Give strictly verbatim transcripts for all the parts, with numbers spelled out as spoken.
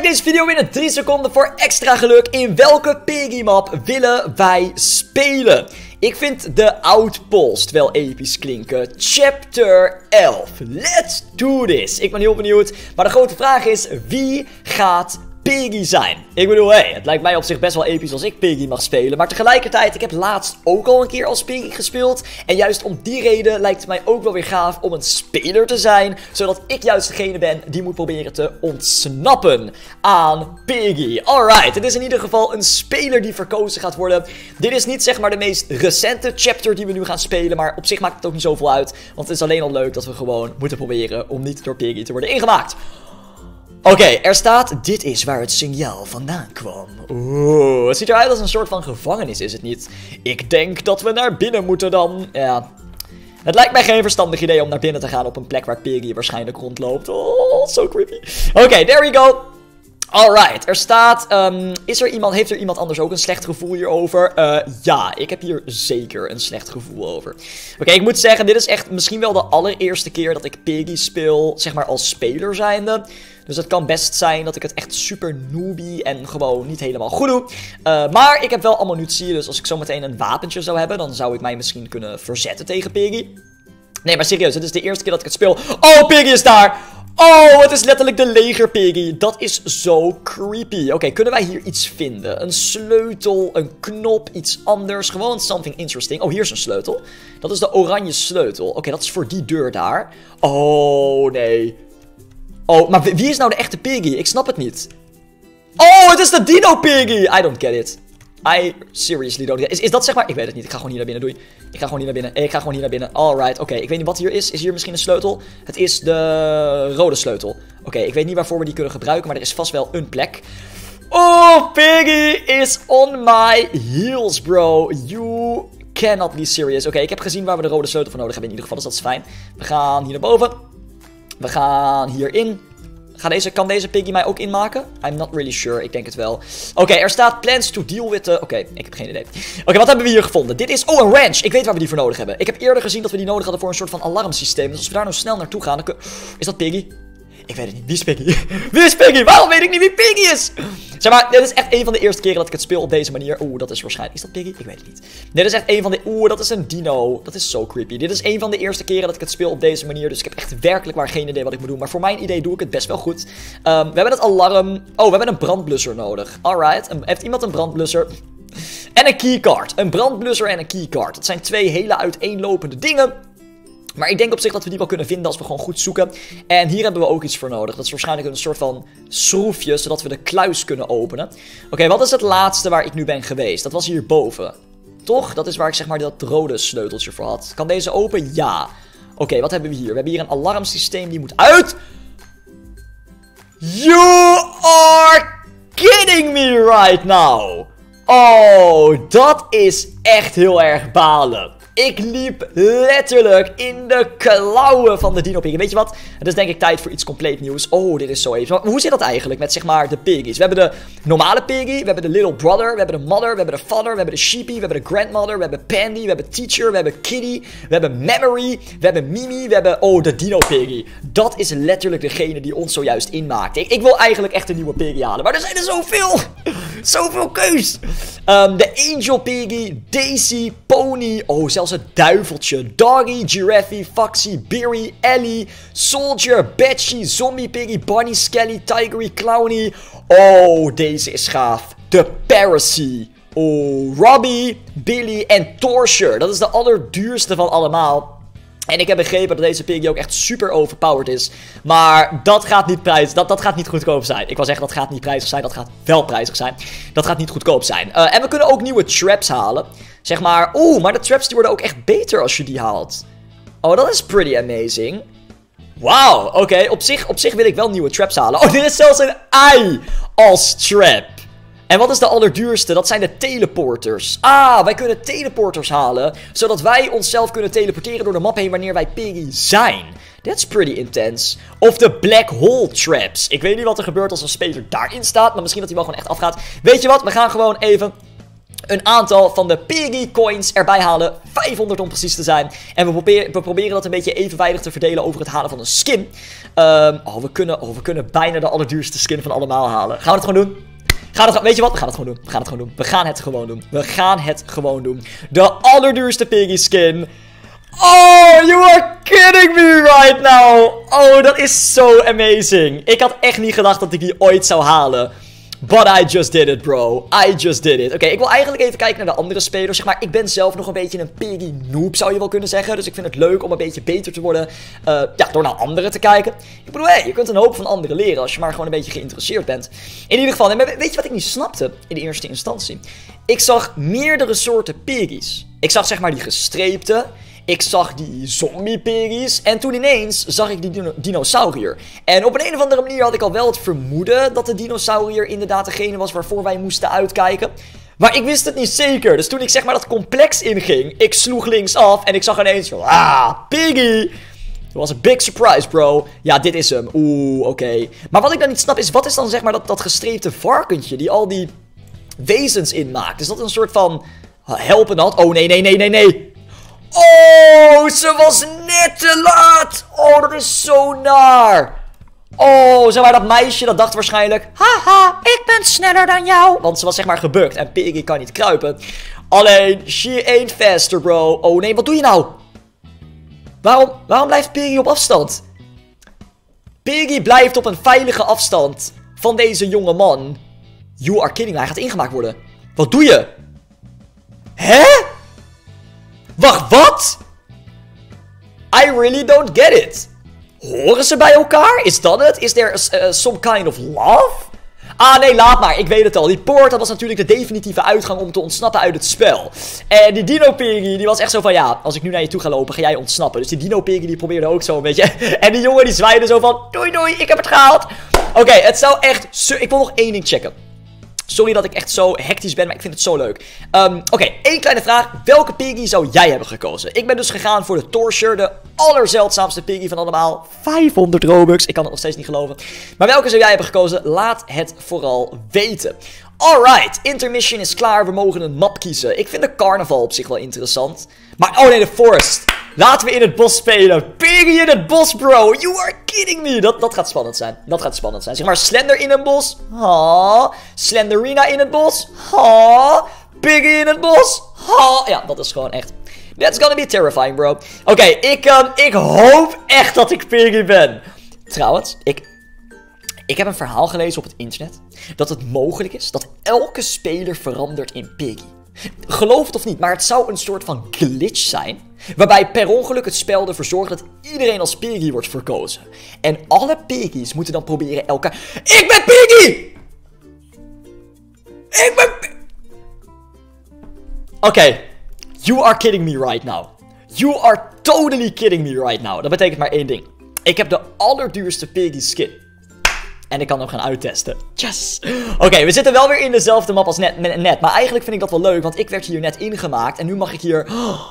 Kijk deze video binnen drie seconden voor extra geluk. In welke Piggy map willen wij spelen? Ik vind de Outpost wel episch klinken. Chapter elf. Let's do this. Ik ben heel benieuwd. Maar de grote vraag is, wie gaat Piggy zijn? Ik bedoel, hé, hey, het lijkt mij op zich best wel episch als ik Piggy mag spelen. Maar tegelijkertijd, ik heb laatst ook al een keer als Piggy gespeeld. En juist om die reden lijkt het mij ook wel weer gaaf om een speler te zijn. Zodat ik juist degene ben die moet proberen te ontsnappen aan Piggy. Alright, het is in ieder geval een speler die verkozen gaat worden. Dit is niet zeg maar de meest recente chapter die we nu gaan spelen. Maar op zich maakt het ook niet zoveel uit. Want het is alleen al leuk dat we gewoon moeten proberen om niet door Piggy te worden ingemaakt. Oké, okay, er staat, dit is waar het signaal vandaan kwam. Oeh, het ziet eruit als een soort van gevangenis, is het niet? Ik denk dat we naar binnen moeten dan. Ja, het lijkt mij geen verstandig idee om naar binnen te gaan op een plek waar Piggy waarschijnlijk rondloopt. Oh, so creepy. Oké, okay, there we go. Alright, er staat, um, is er iemand, heeft er iemand anders ook een slecht gevoel hierover? Uh, ja, ik heb hier zeker een slecht gevoel over. Oké, okay, ik moet zeggen, dit is echt misschien wel de allereerste keer dat ik Piggy speel, zeg maar als speler zijnde. Dus het kan best zijn dat ik het echt super noobie en gewoon niet helemaal goed doe. Uh, maar ik heb wel ammunitie, dus als ik zo meteen een wapentje zou hebben, dan zou ik mij misschien kunnen verzetten tegen Piggy. Nee, maar serieus, dit is de eerste keer dat ik het speel. Oh, Piggy is daar! Oh, het is letterlijk de leger Piggy. Dat is zo creepy. Oké, okay, kunnen wij hier iets vinden? Een sleutel, een knop, iets anders. Gewoon something interesting. Oh, hier is een sleutel. Dat is de oranje sleutel. Oké, okay, dat is voor die deur daar. Oh, nee. Oh, maar wie is nou de echte Piggy? Ik snap het niet. Oh, het is de Dino Piggy. I don't get it. I seriously don't get it. Is, is dat zeg maar... Ik weet het niet. Ik ga gewoon hier naar binnen. Doei. Ik ga gewoon hier naar binnen. Ik ga gewoon hier naar binnen. Alright. Oké. Okay. Ik weet niet wat hier is. Is hier misschien een sleutel? Het is de rode sleutel. Oké. Okay. Ik weet niet waarvoor we die kunnen gebruiken. Maar er is vast wel een plek. Oh, Piggy is on my heels, bro. You cannot be serious. Oké. Okay. Ik heb gezien waar we de rode sleutel voor nodig hebben in ieder geval. Dus dat is fijn. We gaan hier naar boven. We gaan hierin. Ga deze, kan deze Piggy mij ook inmaken? I'm not really sure. Ik denk het wel. Oké, okay, er staat plans to deal with the... Oké, okay, ik heb geen idee. Oké, okay, wat hebben we hier gevonden? Dit is... Oh, een wrench. Ik weet waar we die voor nodig hebben. Ik heb eerder gezien dat we die nodig hadden voor een soort van alarmsysteem. Dus als we daar nou snel naartoe gaan... Dan kun... Is dat Piggy? Ik weet het niet. Wie is Piggy? Wie is Piggy? Waarom weet ik niet wie Piggy is? Zeg maar, dit is echt een van de eerste keren dat ik het speel op deze manier. Oeh, dat is waarschijnlijk... Is dat Piggy? Ik weet het niet. Dit is echt een van de... Oeh, dat is een dino. Dat is zo creepy. Dit is een van de eerste keren dat ik het speel op deze manier. Dus ik heb echt werkelijk waar geen idee wat ik moet doen. Maar voor mijn idee doe ik het best wel goed. Um, we hebben het alarm... Oh, we hebben een brandblusser nodig. Alright. Een... Heeft iemand een brandblusser? En een keycard. Een brandblusser en een keycard. Dat zijn twee hele uiteenlopende dingen. Maar ik denk op zich dat we die wel kunnen vinden als we gewoon goed zoeken. En hier hebben we ook iets voor nodig. Dat is waarschijnlijk een soort van schroefje, zodat we de kluis kunnen openen. Oké, okay, wat is het laatste waar ik nu ben geweest? Dat was hierboven. Toch? Dat is waar ik zeg maar dat rode sleuteltje voor had. Kan deze open? Ja. Oké, okay, wat hebben we hier? We hebben hier een alarmsysteem die moet uit. You are kidding me right now. Oh, dat is echt heel erg balen. Ik liep letterlijk in de klauwen van de Dino Piggy. Weet je wat? Het is denk ik tijd voor iets compleet nieuws. Oh, dit is zo even. Hoe zit dat eigenlijk met zeg maar de Piggies? We hebben de normale Piggy, we hebben de Little Brother, we hebben de Mother, we hebben de Father, we hebben de Sheepy, we hebben de Grandmother, we hebben Pandy, we hebben Teacher, we hebben Kitty, we hebben Memory, we hebben Mimi, we hebben... Oh, de Dino Piggy. Dat is letterlijk degene die ons zojuist inmaakt. Ik, ik wil eigenlijk echt een nieuwe Piggy halen, maar er zijn er zoveel. Zoveel keus. Um, de Angel Piggy, Daisy, Pony, oh, zelfs het duiveltje. Doggy, Giraffe, Foxy, Beery, Ellie, Soldier, Batchy, Zombie Piggy, Bunny, Skelly, Tigery, Clowny. Oh, deze is gaaf. De Parasy. Oh, Robbie, Billy en Torture. Dat is de allerduurste van allemaal. En ik heb begrepen dat deze Piggy ook echt super overpowered is. Maar dat gaat niet prijs, dat, dat gaat niet goedkoop zijn. Ik wil zeggen, dat gaat niet prijzig zijn. Dat gaat wel prijzig zijn. Dat gaat niet goedkoop zijn. Uh, en we kunnen ook nieuwe traps halen. Zeg maar, oeh, maar de traps die worden ook echt beter als je die haalt. Oh, dat is pretty amazing. Wauw, oké. Okay. Op zich, op zich wil ik wel nieuwe traps halen. Oh, dit is zelfs een ei als trap. En wat is de allerduurste? Dat zijn de teleporters. Ah, wij kunnen teleporters halen. Zodat wij onszelf kunnen teleporteren door de map heen wanneer wij Piggy zijn. That's pretty intense. Of de black hole traps. Ik weet niet wat er gebeurt als een speler daarin staat. Maar misschien dat hij wel gewoon echt afgaat. Weet je wat? We gaan gewoon even een aantal van de Piggy coins erbij halen. vijfhonderd om precies te zijn. En we proberen, we proberen dat een beetje evenwijdig te verdelen over het halen van een skin. Um, oh, we kunnen, oh, we kunnen bijna de allerduurste skin van allemaal halen. Gaan we het gewoon doen? Gaan we het, weet je wat? We gaan het gewoon doen. We gaan het gewoon doen. We gaan het gewoon doen. We gaan het gewoon doen. De allerduurste Piggy skin. Oh, you are kidding me right now. Oh, dat is zo amazing. Ik had echt niet gedacht dat ik die ooit zou halen. But I just did it, bro. I just did it. Oké, okay, ik wil eigenlijk even kijken naar de andere spelers. Zeg maar, ik ben zelf nog een beetje een Piggy noob, zou je wel kunnen zeggen. Dus ik vind het leuk om een beetje beter te worden. Uh, ja, door naar anderen te kijken. Ik bedoel, hé, hey, je kunt een hoop van anderen leren als je maar gewoon een beetje geïnteresseerd bent. In ieder geval, en weet je wat ik niet snapte in de eerste instantie? Ik zag meerdere soorten Piggy's. Ik zag zeg maar die gestreepte. Ik zag die zombie Piggy's. En toen ineens zag ik die dino dinosaurier. En op een, een of andere manier had ik al wel het vermoeden dat de dinosaurier inderdaad degene was waarvoor wij moesten uitkijken. Maar ik wist het niet zeker. Dus toen ik zeg maar dat complex inging, ik sloeg links af en ik zag ineens, ah, Piggy. Dat was een big surprise, bro. Ja, dit is hem. Oeh, oké. Okay. Maar wat ik dan niet snap is, wat is dan zeg maar dat, dat gestreepte varkentje die al die wezens inmaakt? Is dat een soort van helpende hand? Oh, nee, nee, nee, nee, nee. Oh, ze was net te laat. Oh, dat is zo naar. Oh, zeg maar dat meisje dat dacht waarschijnlijk, haha, ik ben sneller dan jou. Want ze was zeg maar gebukt en Piggy kan niet kruipen. Alleen, she ain't faster, bro. Oh nee, wat doe je nou? Waarom, waarom blijft Piggy op afstand? Piggy blijft op een veilige afstand van deze jonge man. You are kidding me, hij gaat ingemaakt worden. Wat doe je? Hè? Wacht, wat? I really don't get it. Horen ze bij elkaar? Is dat het? Is there uh, some kind of love? Ah, nee, laat maar. Ik weet het al. Die poort, dat was natuurlijk de definitieve uitgang om te ontsnappen uit het spel. En die Dino Piggy, die was echt zo van, ja, als ik nu naar je toe ga lopen, ga jij ontsnappen. Dus die Dino Piggy, die probeerde ook zo een beetje. En die jongen, die zwaaide zo van, doei doei, ik heb het gehaald. Oké, okay, het zou echt... Ik wil nog één ding checken. Sorry dat ik echt zo hectisch ben, maar ik vind het zo leuk. Um, Oké, okay, één kleine vraag. Welke Piggy zou jij hebben gekozen? Ik ben dus gegaan voor de Torture, de allerzeldzaamste Piggy van allemaal. vijfhonderd Robux, ik kan het nog steeds niet geloven. Maar welke zou jij hebben gekozen? Laat het vooral weten. Alright, intermission is klaar. We mogen een map kiezen. Ik vind de carnaval op zich wel interessant. Maar, oh nee, de forest. Laten we in het bos spelen. Piggy in het bos, bro. You are kidding me. Dat, dat gaat spannend zijn. Dat gaat spannend zijn. Zeg maar Slender in het bos. Ha. Slenderina in het bos. Ha. Piggy in het bos. Ha. Ja, dat is gewoon echt... That's gonna be terrifying, bro. Oké, okay, ik, um, ik hoop echt dat ik Piggy ben. Trouwens, ik... Ik heb een verhaal gelezen op het internet dat het mogelijk is dat elke speler verandert in Piggy. Geloof het of niet, maar het zou een soort van glitch zijn, waarbij per ongeluk het spel ervoor zorgt dat iedereen als Piggy wordt verkozen. En alle Piggy's moeten dan proberen elkaar... Ik ben Piggy! Ik ben... Oké, okay. You are kidding me right now. You are totally kidding me right now. Dat betekent maar één ding. Ik heb de allerduurste Piggy skin. En ik kan hem gaan uittesten. Yes! Oké, okay, we zitten wel weer in dezelfde map als net, net. Maar eigenlijk vind ik dat wel leuk, want ik werd hier net ingemaakt. En nu mag ik hier...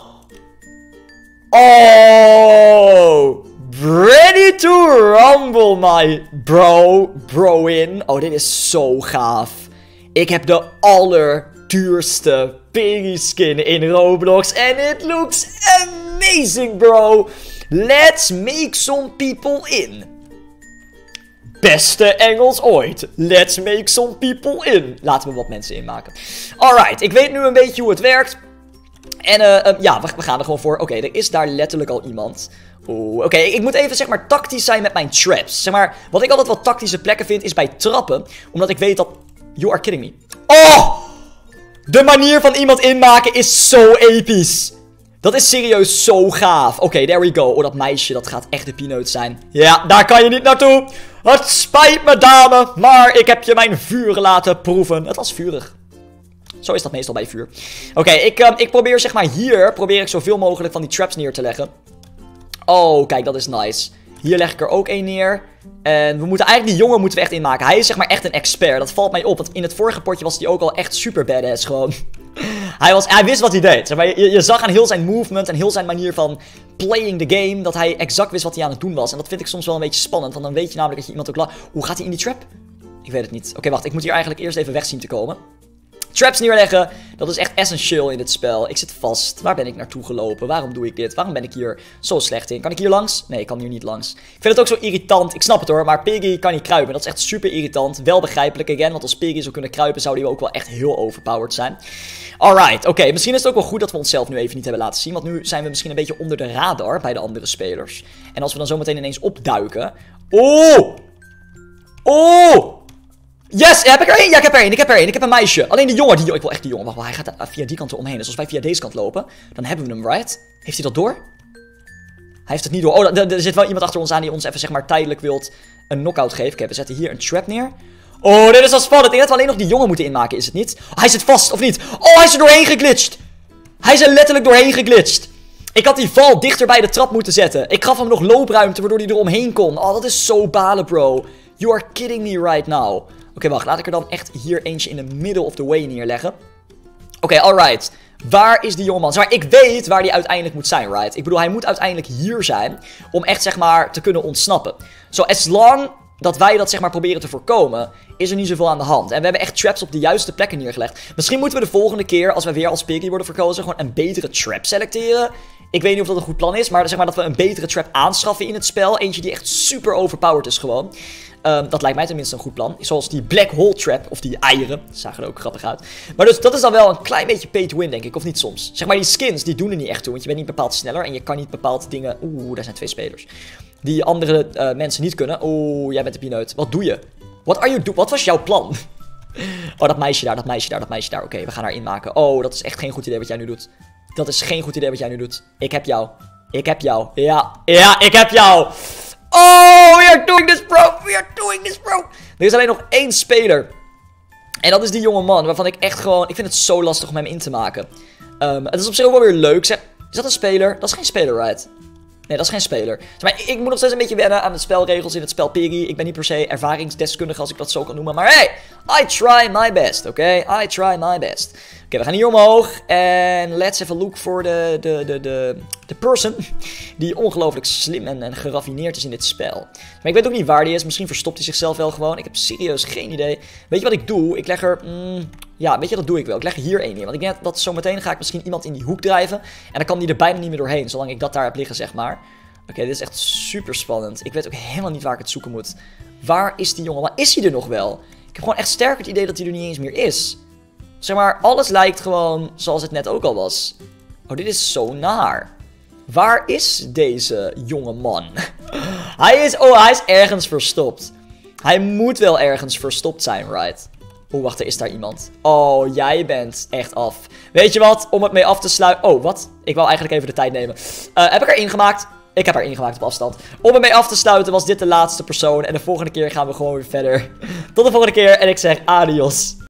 Oh! Ready to rumble, my bro. Bro in. Oh, dit is zo gaaf. Ik heb de allerduurste Piggy skin in Roblox. En it looks amazing, bro. Let's make some people in. Beste Engels ooit. Let's make some people in. Laten we wat mensen inmaken. Alright, ik weet nu een beetje hoe het werkt. En uh, uh, ja, we, we gaan er gewoon voor. Oké, okay, er is daar letterlijk al iemand. Oeh, oké, okay, ik moet even zeg maar tactisch zijn met mijn traps. Zeg maar, wat ik altijd wel tactische plekken vind is bij trappen. Omdat ik weet dat... You are kidding me. Oh! De manier van iemand inmaken is zo episch. Dat is serieus zo gaaf. Oké, okay, there we go. Oh, dat meisje, dat gaat echt de pineut zijn. Ja, daar kan je niet naartoe. Het spijt me, dame. Maar ik heb je mijn vuur laten proeven. Het was vurig. Zo is dat meestal bij vuur. Oké, okay, ik, um, ik probeer zeg maar hier... Probeer ik zoveel mogelijk van die traps neer te leggen. Oh, kijk, dat is nice. Hier leg ik er ook één neer. En we moeten eigenlijk die jongen moeten we echt inmaken. Hij is zeg maar echt een expert. Dat valt mij op. Want in het vorige potje was hij ook al echt super badass gewoon. Hij, was, hij wist wat hij deed. Zeg maar, je, je zag aan heel zijn movement en heel zijn manier van playing the game dat hij exact wist wat hij aan het doen was. En dat vind ik soms wel een beetje spannend. Want dan weet je namelijk dat je iemand ook... Hoe gaat hij in die trap? Ik weet het niet. Oké, okay, wacht. Ik moet hier eigenlijk eerst even weg zien te komen. Traps neerleggen, dat is echt essentieel in dit spel. Ik zit vast. Waar ben ik naartoe gelopen? Waarom doe ik dit? Waarom ben ik hier zo slecht in? Kan ik hier langs? Nee, ik kan hier niet langs. Ik vind het ook zo irritant. Ik snap het hoor, maar Piggy kan niet kruipen. Dat is echt super irritant. Wel begrijpelijk, again, want als Piggy zou kunnen kruipen, zou die ook wel echt heel overpowered zijn. Alright, oké. Okay. Misschien is het ook wel goed dat we onszelf nu even niet hebben laten zien, want nu zijn we misschien een beetje onder de radar bij de andere spelers. En als we dan zometeen ineens opduiken... Oh! Oh! Yes, heb ik er één? Ja, ik heb er één. Ik heb er één. Ik heb een meisje. Alleen die jongen. Die, ik wil echt die jongen. Wacht, hij gaat via die kant eromheen. Dus als wij via deze kant lopen, dan hebben we hem, right? Heeft hij dat door? Hij heeft het niet door. Oh, er, er zit wel iemand achter ons aan die ons even, zeg maar, tijdelijk wilt een knockout geven. Oké, we zetten hier een trap neer. Oh, dit is wel spannend. Ik denk dat we alleen nog die jongen moeten inmaken, is het niet? Oh, hij zit vast, of niet? Oh, hij is er doorheen geglitcht. Hij is er letterlijk doorheen geglitcht. Ik had die val dichter bij de trap moeten zetten. Ik gaf hem nog loopruimte, waardoor hij eromheen kon. Oh, dat is zo balen, bro. You are kidding me right now. Oké, okay, wacht. Laat ik er dan echt hier eentje in de middle of the way neerleggen. Oké, okay, alright. Waar is die jongeman? Zeg maar, ik weet waar die uiteindelijk moet zijn, right? Ik bedoel, hij moet uiteindelijk hier zijn om echt, zeg maar, te kunnen ontsnappen. Zo, so, as long dat wij dat, zeg maar, proberen te voorkomen, is er niet zoveel aan de hand. En we hebben echt traps op de juiste plekken neergelegd. Misschien moeten we de volgende keer, als we weer als Piggy worden verkozen, gewoon een betere trap selecteren. Ik weet niet of dat een goed plan is, maar zeg maar dat we een betere trap aanschaffen in het spel. Eentje die echt super overpowered is gewoon. Um, dat lijkt mij tenminste een goed plan. Zoals die black hole trap, of die eieren. Dat zagen er ook grappig uit. Maar dus dat is dan wel een klein beetje pay to win, denk ik. Of niet soms. Zeg maar, die skins, die doen er niet echt toe. Want je bent niet bepaald sneller en je kan niet bepaald dingen... Oeh, daar zijn twee spelers. Die andere uh, mensen niet kunnen. Oeh, jij bent de pineut. Wat doe je? What are you do? Wat was jouw plan? Oh, dat meisje daar, dat meisje daar, dat meisje daar. Oké, okay, we gaan haar inmaken. Oh, dat is echt geen goed idee wat jij nu doet. Dat is geen goed idee wat jij nu doet. Ik heb jou. Ik heb jou. Ja, ja, ik heb jou. Oh, we are doing this, bro. We are doing this, bro. Er is alleen nog één speler. En dat is die jonge man, waarvan ik echt gewoon... Ik vind het zo lastig om hem in te maken. Um, het is op zich ook wel weer leuk. Zeg, is dat een speler? Dat is geen speler, right? Nee, dat is geen speler. Maar ik, ik moet nog steeds een beetje wennen aan de spelregels in het spel Piggy. Ik ben niet per se ervaringsdeskundige, als ik dat zo kan noemen. Maar hey, I try my best, oké? Okay? I try my best. Oké, okay, we gaan hier omhoog. En let's have a look for the, the, the, the, the person die ongelooflijk slim en, en geraffineerd is in dit spel. Maar ik weet ook niet waar die is. Misschien verstopt hij zichzelf wel gewoon. Ik heb serieus geen idee. Weet je wat ik doe? Ik leg er... Mm, ja, weet je, dat doe ik wel. Ik leg er hier één neer. Want ik denk dat zometeen ga ik misschien iemand in die hoek drijven. En dan kan die er bijna niet meer doorheen, zolang ik dat daar heb liggen, zeg maar. Oké, okay, dit is echt super spannend. Ik weet ook helemaal niet waar ik het zoeken moet. Waar is die jongen? Maar is hij er nog wel? Ik heb gewoon echt sterk het idee dat hij er niet eens meer is. Zeg maar, alles lijkt gewoon zoals het net ook al was. Oh, dit is zo naar. Waar is deze jonge man? Hij is... Oh, hij is ergens verstopt. Hij moet wel ergens verstopt zijn, right? Oh, wacht, er is daar iemand. Oh, jij bent echt af. Weet je wat? Om het mee af te sluiten... Oh, wat? Ik wou eigenlijk even de tijd nemen. Uh, heb ik er ingemaakt? Ik heb er ingemaakt op afstand. Om het mee af te sluiten was dit de laatste persoon. En de volgende keer gaan we gewoon weer verder. Tot de volgende keer en ik zeg adios.